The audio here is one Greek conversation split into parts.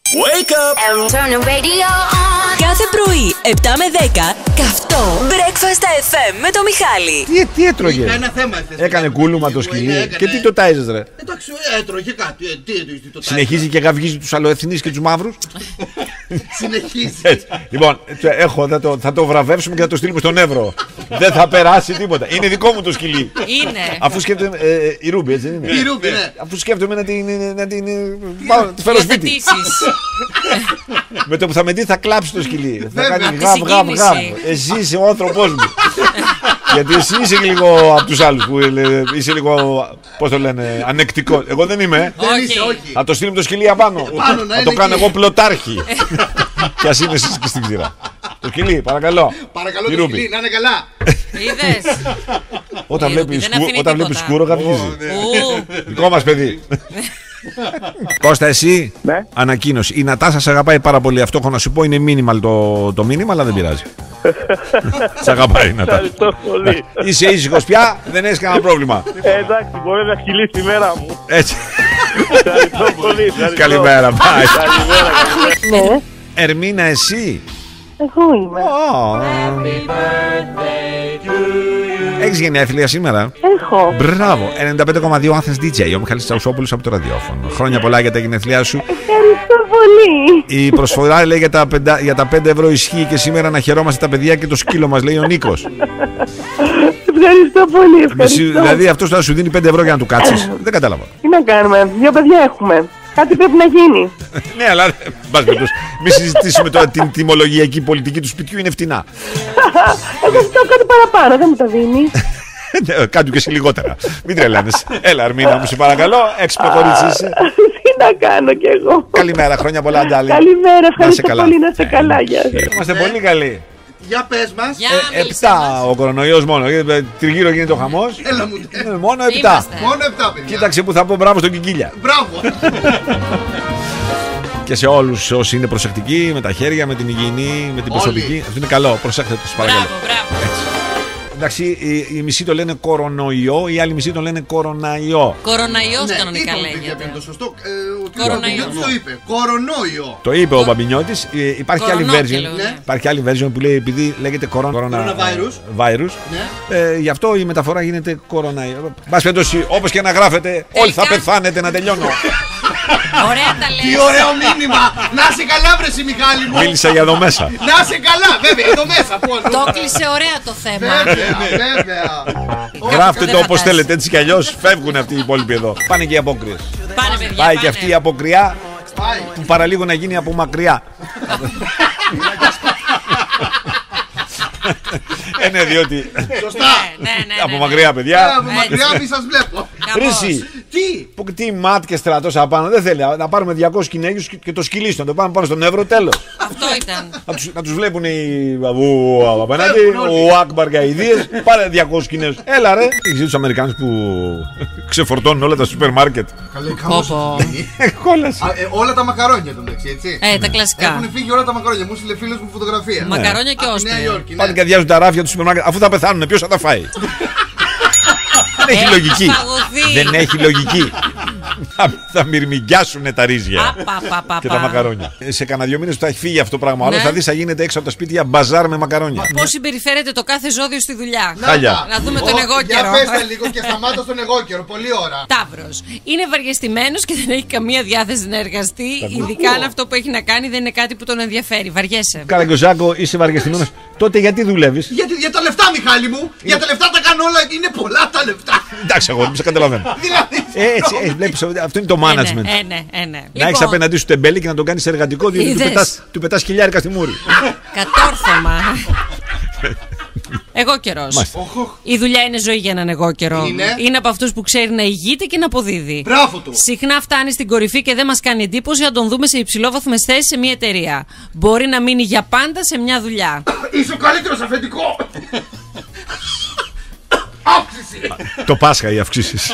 Wake up and turn the radio on. Κάθε πρωί, 7 με 10, καυτό Breakfast FM με το Μιχάλη. Τι έτρωγε? Ένα θέμα εχθές. Έκανε κούλουμα το σκυλί. Και τι το τάιζες ρε? Εντάξει, έτρωγε κάτι. Τι το Συνεχίζει και γαυγίζει τους αλλοεθνείς και τους μαύρους. Συνεχίζει. Λοιπόν, θα το βραβεύσουμε και θα το στείλουμε στον Εύρο. Δεν θα περάσει τίποτα. Είναι δικό μου το σκυλί. Είναι. Αφού σκέφτομαι. Η Ρούμπι, έτσι δεν είναι? Η Ρούμπι, ναι. Αφού σκέφτομαι να την φέρω σπίτι. Με το που θα με δει θα κλάψει το σκυλί. Θα κάνει γαβ. Εσύ είσαι ο άνθρωπός μου. Γιατί εσύ είσαι λίγο από τους άλλους που είσαι λίγο, πώς το λένε, ανεκτικό. Εγώ δεν είμαι. Όχι. Θα το στείλουμε το σκυλί απάνω. Θα το κάνω εγώ πλωτάρχη. Κι ας είναι εσείς και στην ξηρά. Το σκυλί, παρακαλώ. Παρακαλώ το σκυλί, να είναι καλά. Είδες. Όταν βλέπει σκούρο γαυγίζει. Δικό μας παιδί. Κώστα, εσύ, Ναι. ανακοίνωση. Η Νατάσα σε αγαπάει πάρα πολύ. Αυτό έχω να σου πω. Είναι minimal το μήνυμα, αλλά δεν πειράζει. Σε αγαπάει η Νατάσα. Ευχαριστώ πολύ. Είσαι ήσυχος πια, δεν έχεις κανένα πρόβλημα. Εντάξει, μπορεί να σκυλήσει τη μέρα μου. Έτσι. Ευχαριστώ πολύ. ευχαριστώ. Καλημέρα, bye. Καλημέρα. Ναι, Ερμίνα, εσύ. εγώ είμαι. Έχεις γενέθλια σήμερα? Έχω. Μπράβο. 95,2 Athens DJ. Ο Μιχάλης Τσαουσόπουλος από το ραδιόφωνο. Χρόνια πολλά για τα γενέθλιά σου. Ευχαριστώ πολύ. Η προσφορά λέει για τα 5 ευρώ ισχύει και σήμερα να χαιρόμαστε τα παιδιά και το σκύλο μας, λέει ο Νίκος. Ευχαριστώ πολύ. Ευχαριστώ. Δηλαδή αυτός θα σου δίνει 5 ευρώ για να του κάτσεις. Δεν κατάλαβα. Τι να κάνουμε, 2 παιδιά έχουμε. Κάτι πρέπει να γίνει. Ναι, αλλά μην συζητήσουμε τώρα την τιμολογιακή πολιτική του σπιτιού, είναι φτηνά. Εγώ ζητάω κάτι παραπάνω, δεν μου τα δίνει. Κάτω και εσύ λιγότερα. Μην τρελαίνεις. Έλα, Ερμίνα μου, σε παρακαλώ. Έξυπνο κορίτσι είσαι. Τι να κάνω κι εγώ. Καλημέρα, χρόνια πολλά, Ντάλι. Καλημέρα, ευχαριστώ Να είσαι καλά. πολύ, να είστε καλά. Γεια σας. Είμαστε πολύ καλοί. Για πες μας. 7 ο κορονοϊός μόνο. Τριγύρω γίνεται ο χαμός. Έλα μου. Μόνο 7. Είμαστε. Μόνο 7 παιδιά. Κοίταξε που θα πω μπράβο στον Κικίλια. Μπράβο. Και σε όλους όσοι είναι προσεκτικοί με τα χέρια, με την υγιεινή, με την προσωπική. Αυτό είναι καλό. Προσέχτε τους παρακαλώ. Μπράβο. Εντάξει, οι μισοί το λένε κορονοϊό, οι άλλοι μισοί το λένε κοροναϊό. Κοροναϊός κανονικά Είπαμε, λέγεται. είναι το σωστό. Κοροναϊό. Το είπε. Κορονόιο. Το είπε ο Μπαμπινιώτης. Υπάρχει άλλη Κορονόκελο, version. ναι. Υπάρχει άλλη version που λέει επειδή λέγεται coronavirus. Ναι. Γι' αυτό η μεταφορά γίνεται κοροναϊό. Μπας περιπτώσει, όπως και να γράφετε, όλοι θα πεθάνετε να τελειώνω. Ωραία τα λες. Τι ωραίο μήνυμα. Να σε καλά βρεσαι Μιχάλη μου. Μίλησα για εδώ μέσα. Να σε καλά. Βέβαια εδώ μέσα. Το κλείσε ωραία το θέμα. Βέβαια. Γράφτε δεν το όπως φαντάζεσαι. θέλετε, έτσι κι αλλιώς φεύγουν αυτοί οι υπόλοιποι εδώ. Πάνε και οι απόκριες. Πάνε παιδιά. Πάει και πάνε. αυτή η αποκριά Πάει. που παραλίγο να γίνει από μακριά. Ναι, διότι. Σωστά. Ναι. Από μακριά, παιδιά. Από μακριά μη σας βλέπω. Χαμός. Ρίση. Τι. Τι ματ και στρατός απάνω. Δεν θέλει να πάρουμε 200 Κινέγιους και το σκυλί να το πάμε πάνω στον Εύρο, τέλος. Αυτό ήταν. Να τους βλέπουν οι απέναντι, Βλέπουν όλοι. ο Ακμπαρ και οι αηδίες. Πάρε 200 Κινέζους. Έλα ρε. Έχεις δει τους Αμερικάνους που ξεφορτώνουν όλα τα σούπερ μάρκετ. Πόπο. Κόλαση. Όλα τα μακαρόνια τον μεταξύ, έτσι. Τα κλασικά. Έχουν φύγει όλα τα μακαρόνια. Μου στείλε φίλος μου φωτογραφία. Μακαρόνια και Από τη Νέα όστρια. Υόρκη, ναι. Πάνε και αδειάζουν τα ράφια του σούπερ μάρκετ. Αφού θα πεθάνουν, ποιος θα τα φάει. Δεν έχει λογική. φαγωθεί. Δεν έχει λογική. Θα μυρμηγκιάσουν τα ρύζια και τα μακαρόνια. Σε κανένα 2 μήνες που θα έχει φύγει αυτό το πράγμα, άλλο Ναι. θα δεις θα γίνεται έξω από τα σπίτια μπαζάρ με μακαρόνια. Πώς συμπεριφέρεται το κάθε ζώδιο στη δουλειά. Χάλια. Να δούμε τον Για εγώκερο. πες τα λίγο και σταμάτα στον εγώκερο. Πολύ ώρα. Ταύρος. Είναι βαριεστημένος και δεν έχει καμία διάθεση να εργαστεί. Ειδικά αν αυτό που έχει να κάνει δεν είναι κάτι που τον ενδιαφέρει. Βαριέσαι. Καραγκιόζάκο, είσαι βαριεστημένος. Τότε γιατί δουλεύεις? Για τα λεφτά, Μιχάλη μου. Για τα λεφτά τα κάνω όλα. Είναι πολλά τα λεφτά. Εντάξει, εγώ δεν σε καταλαβαίνω. Δηλαδή. Έτσι, βλέπεις, αυτό είναι το management. Ναι. Να έχεις απέναντί σου τεμπέλη και να τον κάνεις εργατικό, διότι Είδες. του πετάς χιλιάρικα στη μούρη. Κατόρθωμα. Εγώκερος. Η δουλειά είναι ζωή για έναν εγώκερο. Είναι από αυτούς που ξέρει να ηγείται και να αποδίδει. Μπράβο του. Συχνά φτάνει στην κορυφή και δεν μας κάνει εντύπωση να τον δούμε σε υψηλόβαθμες θέσεις σε μια εταιρεία. Μπορεί να μείνει για πάντα σε μια δουλειά. Είσαι ο καλύτερος αφεντικό. Αύξηση. Το Πάσχα οι αυξήσεις.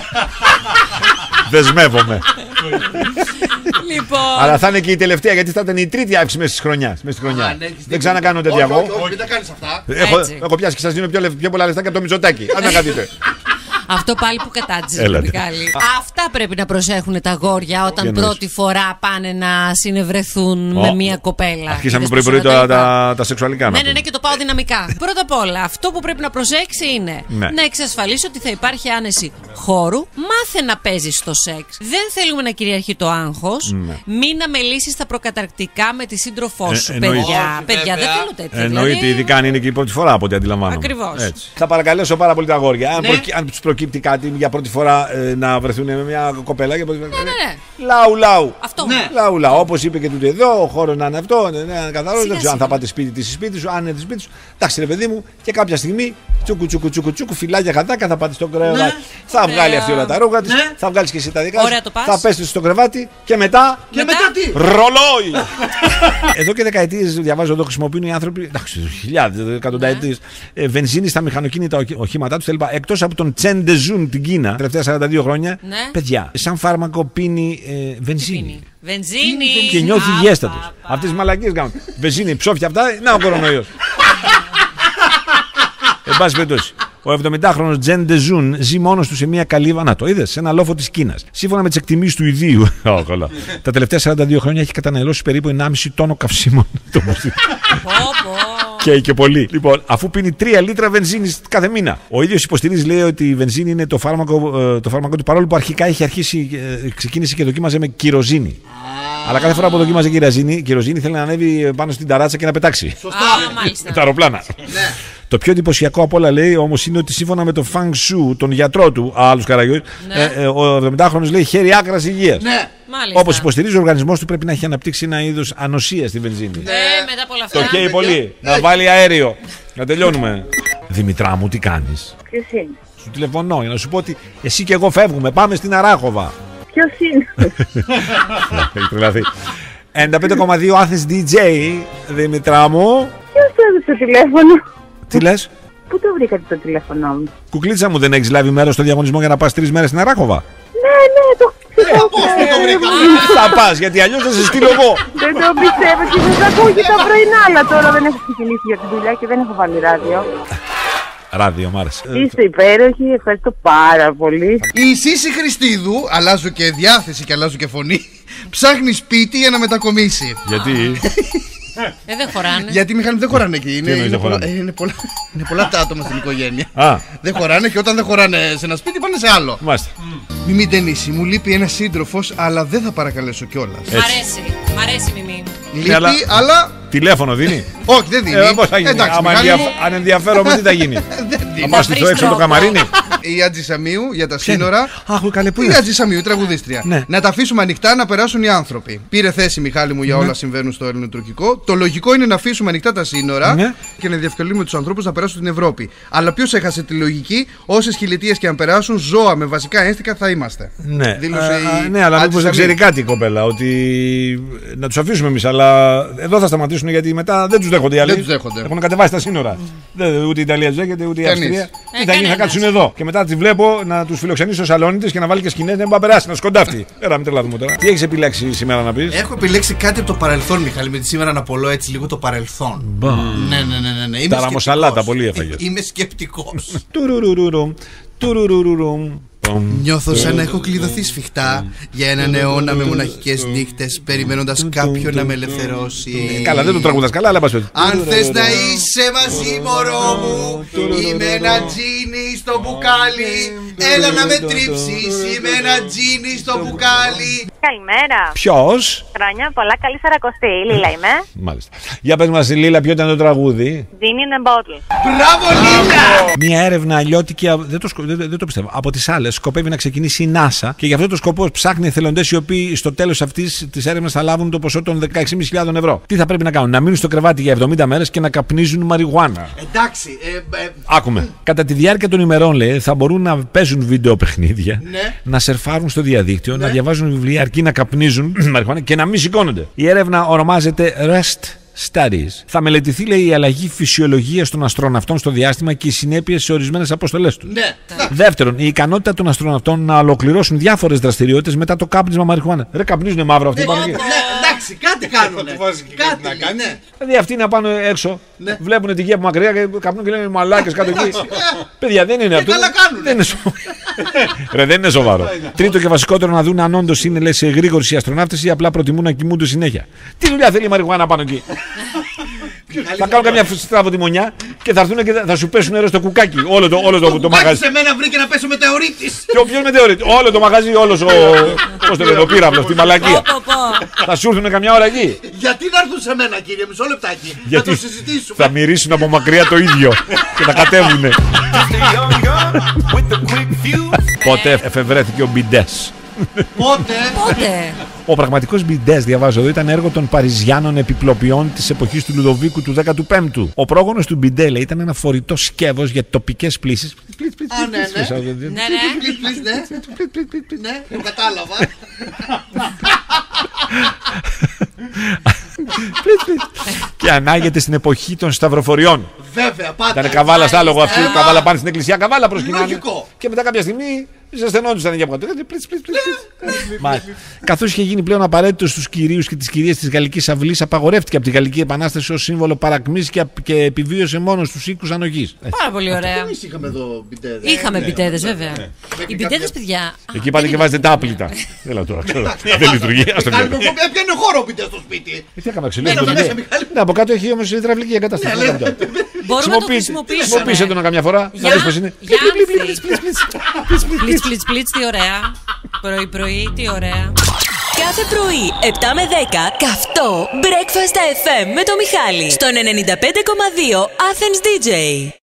Δεσμεύομαι. Λοιπόν. Αλλά θα είναι και η τελευταία, γιατί θα ήταν η τρίτη αύξηση μέσα στη χρονιά. Δεν ξανακάνω τέτοια εγώ. Όχι, μην τα κάνεις αυτά. Έχω πιάσει και σας δίνω πιο πολλά λεφτά και από το Μητσοτάκι. Αν να δείτε. Αυτό πάλι που κατάτζησε το πικάλι. Αυτά πρέπει να προσέχουν τα αγόρια όταν πρώτη φορά πάνε να συνευρεθούν με μια κοπέλα. Αρχίσαμε πρωί-πρωί τα σεξουαλικά. Ναι, και το πάω δυναμικά. Πρώτα απ' όλα, αυτό που πρέπει να προσέξει είναι να εξασφαλίσει ότι θα υπάρχει άνεση χώρου. Μάθε να παίζει στο σεξ. Δεν θέλουμε να κυριαρχεί το άγχος. Μην αμελήσεις τα προκαταρκτικά με τη σύντροφό σου. Παιδιά, δεν θέλω τέτοια. Εννοείται, ειδικά αν είναι και η πρώτη φορά από ό,τι αντιλαμβάνομαι. Ακριβώς. Θα παρακαλέσω πάρα πολύ τα αγόρια. Αν τους προκύπτει κάτι για πρώτη φορά να βρεθούν με μια κοπέλα. Λαου. Αυτό. Λαου. Όπως είπε και τούτο εδώ, ο χώρος να είναι αυτό. Καθαρό. Δεν ξέρω αν θα πάτε σπίτι της ή σπίτι σου. Αν είναι τη σπίτι σου. Εντάξει, ρε παιδί μου, και κάποια στιγμή τσούκου, φυλάκια χατάκα, θα πάτε στο κρεβάτι. Θα βγάλει αυτή όλα τα ρούχα της. Θα βγάλει και εσύ τα δικά σου. Θα πέσει στο κρεβάτι και μετά. Και μετά τι? Ρολόι! Εδώ και δεκαετίες διαβάζω εδώ χρησιμοποιούν οι άνθρωποι. Εντάξει, χιλιάδες, εκατονταετίες. Βενζίνη στα μηχανοκίνητα οχήματά τους. Εκτός από τον Τσεντεζούν την Κίνα, τελευταία 42 χρόνια. Παιδιά, σαν φάρμακο πίνει βενζίνη. Και νιώθει υγιέστατος. Αυτές τις μαλακίες κάνουν. Βενζίνη, ψόφια αυτά, να ο κορονοϊός. Εν πάση περιπτώσει. Ο 70χρονος Τζεν Ντεζούν ζει μόνος του σε μια καλύβα. Να το είδες, σε ένα λόφο της Κίνας. Σύμφωνα με τις εκτιμήσεις του ιδίου, τα τελευταία 42 χρόνια έχει καταναλώσει περίπου 1,5 τόνο καυσίμων. Και πολύ. Λοιπόν, αφού πίνει 3 λίτρα βενζίνη κάθε μήνα. Ο ίδιος υποστηρίζει, λέει, ότι η βενζίνη είναι το φάρμακο του, παρόλο που αρχικά ξεκίνησε και δοκίμαζε με κυροζίνη. Αλλά κάθε φορά που δοκίμαζε κυροζίνη θέλει να ανέβει πάνω στην ταράτσα και να πετάξει. Σωστά. Τα αεροπλάνα. Το πιο εντυπωσιακό απ' όλα, λέει, όμως, είναι ότι σύμφωνα με τον Φανγκ Σου, τον γιατρό του, άλλους καραγιώδης, ο 70χρονος λέει χέρι άκρας υγείας. Ναι. Όπως υποστηρίζει, ο οργανισμός του πρέπει να έχει αναπτύξει ένα είδος ανοσία στη βενζίνη. Μετά από όλα αυτά. Το καίει πολύ. Να βάλει αέριο. Να τελειώνουμε. Δημητρά μου, τι κάνεις? Ποιος είναι? Σου τηλεφωνώ για να σου πω ότι εσύ και εγώ φεύγουμε. Πάμε στην Αράχοβα. Ποιος είναι? Έχει τρελαθεί. 95,2 Athens DJ, Δημητρά μου. Ποιος το έδωσε το τηλέφωνο? Τι λες? Πού το βρήκατε το τηλέφωνο μου? Κουκλίτσα μου, δεν έχεις λάβει μέρος στο διαγωνισμό για να πας 3 μέρες στην Αράχοβα? Ναι, το Πώς το βρήκα? Θα πας, γιατί αλλιώς θα σε στείλω εγώ. Δεν το πιστεύω και σας ακούω και τα πρωινά, αλλά τώρα δεν έχω ξεκινήσει για τη δουλειά και δεν έχω βάλει ράδιο. Ράδιο, μ' άρεσε. Είστε υπέροχοι, ευχαριστώ πάρα πολύ. Η Σύση Χριστίδου, αλλάζω και διάθεση και αλλάζω και φωνή, ψάχνει σπίτι για να μετακομίσει. Γιατί? Δεν χωράνε. Γιατί, Μιχάλη, δεν χωράνε εκεί. Είναι πολλά τα άτομα στην οικογένεια. Δεν χωράνε και όταν δεν χωράνε σε ένα σπίτι πάνε σε άλλο. Μάλιστα. Μιμή Ντενίση, μου λείπει ένας σύντροφος, αλλά δεν θα παρακαλέσω κιόλας. Μ' αρέσει Μιμή. Λείπει, αλλά. Τηλέφωνο δίνει? Όχι, δεν δίνει. Πώς θα γίνει? Εντάξει, Αν ενδιαφέρομαι, τι θα γίνει? δεν δίνει. Θα πάω στηθώ έξω από το καμαρίνι. Η Ατζη Σαμίου για τα σύνορα. Αχ, καλέ, πού Η είναι? Ατζη Σαμίου, η τραγουδίστρια. Ναι. Να τα αφήσουμε ανοιχτά να περάσουν οι άνθρωποι. Πήρε θέση, Μιχάλη μου, για όλα συμβαίνουν στο ελληνοτουρκικό. Το λογικό είναι να αφήσουμε ανοιχτά τα σύνορα και να διευκολύνουμε τους ανθρώπους να περάσουν στην Ευρώπη. Αλλά ποιος έχασε τη λογική? Όσες χιλιετίες και αν περάσουν, ζώα με βασικά ένστικα θα είμαστε. Ναι, αλλά μήπως δεν ξέρει κάτι η κοπέλα, ότι να τους αφήσουμε εμείς, αλλά εδώ θα σταματήσουν γιατί μετά δεν τους δέχονται οι άλλοι. Έχουν κατεβάσει τα σύνορα. Ούτε η Ιταλία τους δέχεται, ούτε η Αυστρία. Τι θα γίνει, θα κάτσουν εδώ. Και μετά τη βλέπω να τους φιλοξενήσει στο σαλόνι της και να βάλει και σκηνές να μην περάσει, να σκοντάφτει. Πέρα, μην τρελαθούμε τώρα. Τι έχεις επιλέξει σήμερα να πεις? Έχω επιλέξει κάτι από το παρελθόν, Μιχάλη, με τη σήμερα να απολώ έτσι λίγο το παρελθόν. Ναι. Τα ραμοσαλάτα πολύ έφαγες. Είμαι σκεπτικός. Νιώθω σαν να έχω κλειδωθεί σφιχτά για έναν αιώνα με μοναχικές νύχτες, περιμένοντας κάποιον να με ελευθερώσει. Καλά, δεν το τραγουδάς καλά, αλλά πας πέτει. Αν θες να είσαι μαζί, μωρό μου, είμαι ένα τζίνι στο μπουκάλι. Έλα να με τρίψεις, είμαι ένα τζίνι στο μπουκάλι. Καλημέρα. Ποιος? Χρόνια πολλά, καλή Σαρακοστή. Λίλα είμαι. Μάλιστα. Για πες μας, Λίλα, ποιο ήταν το τραγούδι? Dini in a bottle. Μπράβο, Λίλα! Μια έρευνα αλλιώτικη, δεν το πιστεύω, από τις άλλες σκοπεύει να ξεκινήσει η NASA και για αυτό το σκοπό ψάχνει εθελοντές οι οποίοι στο τέλος αυτής της έρευνας θα λάβουν το ποσό των 16.500 ευρώ. Τι θα πρέπει να κάνουν? Να μείνουν στο κρεβάτι για 70 μέρες και να καπνίζουν μαριχουάνα. Εντάξει. Άκουμε. Κατά τη διάρκεια των ημερών, λέει, θα μπορούν να παίζουν βίντεο παιχνίδια, να σερφάρουν στο διαδίκτυο, να διαβάζουν βιβλία αρκεί να καπνίζουν μαριχουάνα και να μην σηκώνονται. Η έρευνα ονομάζεται REST Studies. Θα μελετηθεί, λέει, η αλλαγή φυσιολογίας των αστροναυτών στο διάστημα και οι συνέπειες σε ορισμένες αποστολές τους. Δεύτερον, η ικανότητα των αστροναυτών να ολοκληρώσουν διάφορες δραστηριότητες μετά το κάπνισμα μαριχουάνα. Ρε, καπνίζουνε μαύρο αυτοί. Εντάξει, κάτι κάνουνε. Κάτι να κάνει. Δηλαδή αυτοί να πάνε έξω, βλέπουν την γη από μακριά και καπνούν και λένε μαλάκες κάτω εκεί. Παιδιά, δεν είναι αυτό. Καλά κάνουνε. Δεν είναι σοβαρό. Τρίτο και βασικότερο, να δουν αν όντως είναι, λες, εγρήγοροι οι αστροναύτες ή απλά προτιμούν να κοιμούνται συνέχεια. Τι δουλειά θέλει η μαριχουάνα πάνω εκεί. Θα κάνουν καμιά στραβοτιμονιά και θα έρθουν και θα σου πέσουν νερό στο κουκάκι. Όλο το μαγαζί. Σε μένα βρήκε να πέσω μετεωρίτης. Ποιος μετεωρίτη? Όλο το μαγαζί, όλος ο πύραυλος, τη μαλακία. Θα σου έρθουν καμιά ώρα εκεί. Γιατί να έρθουν σε μένα, κύριε, μισό λεπτάκι. Γιατί να το συζητήσουμε. θα μυρίσουν από μακριά το ίδιο και θα κατέβουνε. Πότε εφευρέθηκε ο μπιντές? Πότε? Ο πραγματικός μπιντές, διαβάζω εδώ, ήταν έργο των Παριζιάνων επιπλοποιών της εποχής του Λουδοβίκου του 15ου. Ο πρόγονος του μπιντέ, λέει, ήταν ένα φορητό σκεύος για τοπικές πλήσεις. Ναι, το κατάλαβα. Και ανάγεται στην εποχή των σταυροφοριών. Βέβαια, πάντα. Ήταν καβάλα στα άλογο αυτή, καβάλα πάνε στην εκκλησία, καβάλα προσκυνάνε. Και μετά κάποια στιγμή ζεσθενόντουσαν για κάτω. Καθώς είχε γίνει πλέον απαραίτητο στους κυρίους και τις κυρίες της Γαλλικής Αυλής, απαγορεύτηκε από τη Γαλλική Επανάσταση ως σύμβολο παρακμής και επιβίωσε μόνο στους οίκους ανογής. Πάρα πολύ ωραία. Εμείς είχαμε εδώ μπιτέδες. Είχαμε μπιτέδες, βέβαια. Οι μπιτέδες, παιδιά. Εκεί πάτε και βάζετε τα άπλυτα. Έλα τώρα, ξέρω. Δεν λειτουργεί. Έπιανε χώρο μπιτέ στο σπίτι. Τι έκανα, ξυλίγει. Ναι, από κάτω έχει όμως υδραυλική εγκατάσταση. Μπορούμε να το χρησιμοποιήσουμε. Χρησιμοποιήστε τον καμιά φορά. Να δεις πως είναι. Πλιτς, τι ωραία. Πρωί, τι ωραία. Κάθε πρωί, 7 με 10, καυτό Breakfast FM με το Μιχάλη. Στον 95,2 Athens DJ.